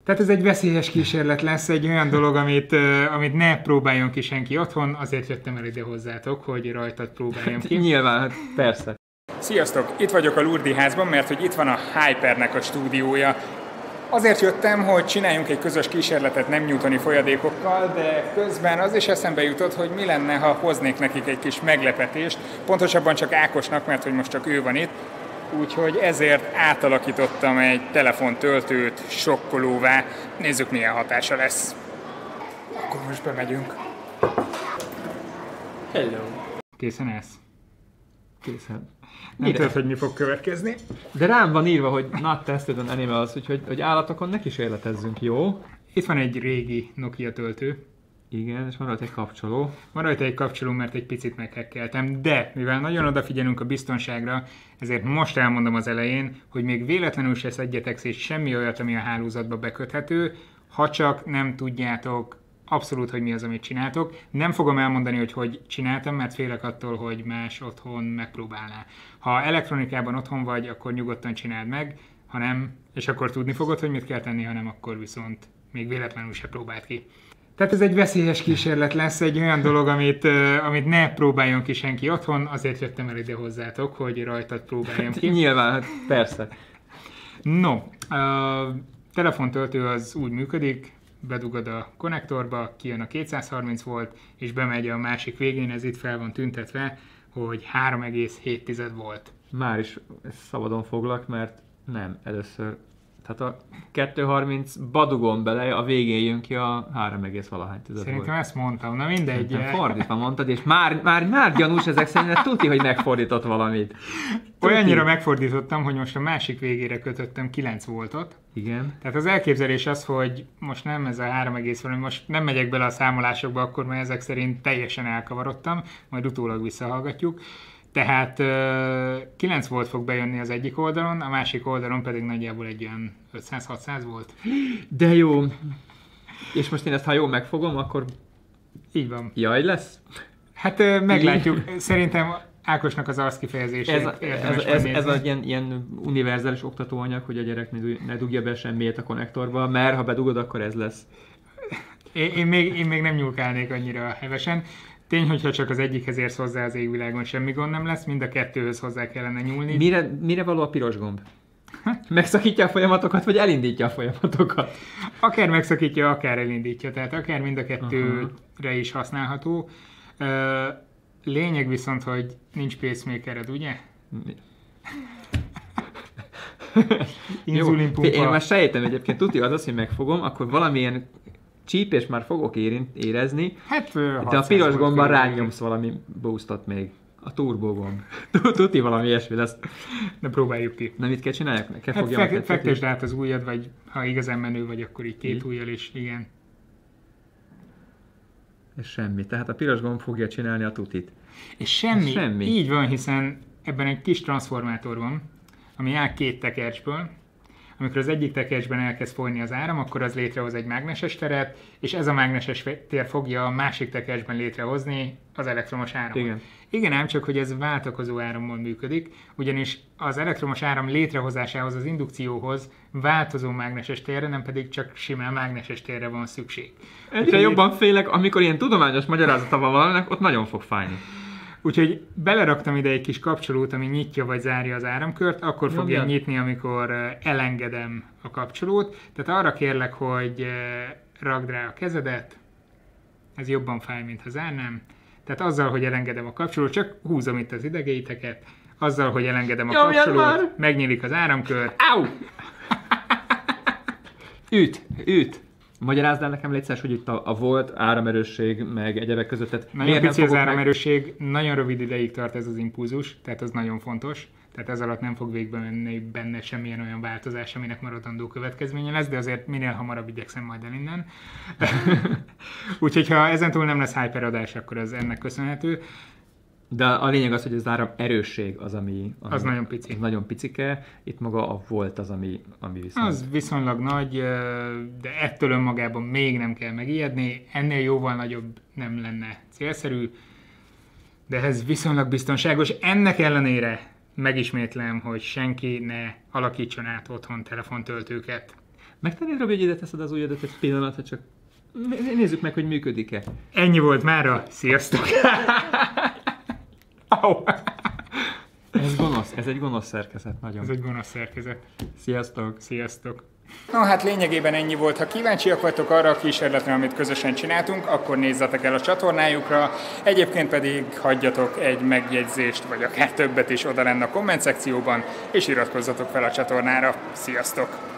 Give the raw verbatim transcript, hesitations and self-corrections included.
Tehát ez egy veszélyes kísérlet lesz, egy olyan dolog, amit, uh, amit ne próbáljon ki senki otthon, azért jöttem el ide hozzátok, hogy rajtad próbáljam ki. Nyilván, hát persze. Sziasztok! Itt vagyok a Lurdi házban, mert hogy itt van a Hypernek a stúdiója. Azért jöttem, hogy csináljunk egy közös kísérletet nem newtoni folyadékokkal, de közben az is eszembe jutott, hogy mi lenne, ha hoznék nekik egy kis meglepetést, pontosabban csak Ákosnak, mert hogy most csak ő van itt. Úgyhogy ezért átalakítottam egy telefontöltőt sokkolóvá. Nézzük, milyen hatása lesz. Akkor most bemegyünk. Hello. Készen állsz? Készen. Nem tudod, hogy mi fog következni. De rám van írva, hogy not tested on animals, úgyhogy hogy állatokon ne kísérletezzünk, jó? Itt van egy régi Nokia töltő. Igen, és van rajta egy kapcsoló. Van rajta egy kapcsoló, mert egy picit meghekkeltem, de mivel nagyon odafigyelünk a biztonságra, ezért most elmondom az elején, hogy még véletlenül se szedjetek szét semmi olyat, ami a hálózatba beköthető, ha csak nem tudjátok abszolút, hogy mi az, amit csináltok. Nem fogom elmondani, hogy hogy csináltam, mert félek attól, hogy más otthon megpróbálná. Ha elektronikában otthon vagy, akkor nyugodtan csináld meg, ha nem, és akkor tudni fogod, hogy mit kell tenni, ha nem, akkor viszont még véletlenül se próbáld ki. Tehát ez egy veszélyes kísérlet lesz, egy olyan dolog, amit, uh, amit ne próbáljon ki senki otthon, azért jöttem el ide hozzátok, hogy rajtad próbáljam ki. Nyilván, hát persze. No, a telefontöltő az úgy működik, bedugod a konnektorba, kijön a kétszázharminc volt, és bemegy a másik végén, ez itt fel van tüntetve, hogy három egész hét volt. Már is szabadon foglak, mert nem, először. Tehát a kettőszázharminc badugom bele, a végén jön ki a három egész valahány tized volt. Szerintem ezt mondtam, na mindegy. Nem fordítva mondtad, és már, már, már gyanús ezek szerint, tuti, hogy megfordított valamit. Tuti. Olyannyira megfordítottam, hogy most a másik végére kötöttem kilenc voltot. Igen. Tehát az elképzelés az, hogy most nem ez a három egész valami, most nem megyek bele a számolásokba, akkor már ezek szerint teljesen elkavarodtam, majd utólag visszahallgatjuk. Tehát kilenc volt fog bejönni az egyik oldalon, a másik oldalon pedig nagyjából egy olyan ötszáz-hatszáz volt. De jó. És most én ezt, ha jól megfogom, akkor így van. Jaj lesz? Hát meglátjuk. Szerintem Ákosnak az arckifejezését ez, érdemes ez, ez, ez az ilyen, ilyen univerzális oktatóanyag, hogy a gyerek ne dugja be semmiért a konnektorba, mert ha bedugod, akkor ez lesz. Én, én, még, én még nem nyúlkálnék annyira hevesen. Tény, hogyha csak az egyikhez érsz hozzá az égvilágon, semmi gond nem lesz, mind a kettőhöz hozzá kellene nyúlni. Mire, mire való a piros gomb? Megszakítja a folyamatokat, vagy elindítja a folyamatokat? Akár megszakítja, akár elindítja, tehát akár mind a kettőre uh-huh. is használható. Lényeg viszont, hogy nincs pacemakered, ugye? Inzulinpumpa. Én már sejtem egyébként, tuti az az, hogy megfogom, akkor valamilyen csípés már fogok érint, érezni, hát, de a piros gomban rányomsz valami boostot még. A turbo gomb. Tuti valami ilyesmi lesz. De próbáljuk ki. Na mit kell csinálják? Kell hát fek- fektesd át az ujjad, vagy ha igazán menő vagy, akkor így két ujjal is, igen. És semmi. Tehát a piros gomb fogja csinálni a tutit. És semmi. És semmi. Így van, hiszen ebben egy kis transformátor van, ami áll két tekercsből. Amikor az egyik tekercsben elkezd folyni az áram, akkor az létrehoz egy mágneses teret, és ez a mágneses tér fogja a másik tekercsben létrehozni az elektromos áramot. Igen. Igen, ám csak, hogy ez váltakozó árammal működik, ugyanis az elektromos áram létrehozásához, az indukcióhoz változó mágneses térre, nem pedig csak simán mágneses térre van szükség. Egyre Úgyhogy jobban félek, amikor ilyen tudományos magyarázata van valaminek, ott nagyon fog fájni. Úgyhogy beleraktam ide egy kis kapcsolót, ami nyitja vagy zárja az áramkört, akkor fogja Jobban. nyitni, amikor elengedem a kapcsolót. Tehát arra kérlek, hogy rakd rá a kezedet, ez jobban fáj, mint ha zárnám. Tehát azzal, hogy elengedem a kapcsolót, csak húzom itt az idegeiteket, azzal, hogy elengedem a Jobban kapcsolót, már. megnyílik az áramkör. Au! Üt, üt! Magyarázd el nekem létszás, hogy itt a, a volt áramerősség, meg egyebek között. Tehát nagyon pici az áramerősség, meg... nagyon rövid ideig tart ez az impulzus, tehát az nagyon fontos. Tehát ez alatt nem fog végbe menni benne semmilyen olyan változás, aminek maradandó következménye lesz, de azért minél hamarabb igyekszem majd el innen. Úgyhogy ha ezentúl nem lesz hyperadás, akkor ez ennek köszönhető. De a lényeg az, hogy az áram erősség az, ami, ami az nagyon pici. Az nagyon picike, itt maga a volt az, ami, ami viszont... Az viszonylag nagy, de ettől önmagában még nem kell megijedni, ennél jóval nagyobb nem lenne célszerű, de ez viszonylag biztonságos. Ennek ellenére megismétlem, hogy senki ne alakítson át otthon telefontöltőket. Megtennéd, Robi, hogy ide teszed az ujjadat egy pillanatra, csak nézzük meg, hogy működik-e. Ennyi volt mára. Sziasztok! Au. Ez gonosz, ez egy gonosz szerkezet nagyon. Ez egy gonosz szerkezet. Sziasztok! Sziasztok! No hát lényegében ennyi volt. Ha kíváncsiak vagytok arra a kísérletre, amit közösen csináltunk, akkor nézzetek el a csatornájukra. Egyébként pedig hagyjatok egy megjegyzést, vagy akár többet is oda lenne a komment szekcióban, és iratkozzatok fel a csatornára. Sziasztok!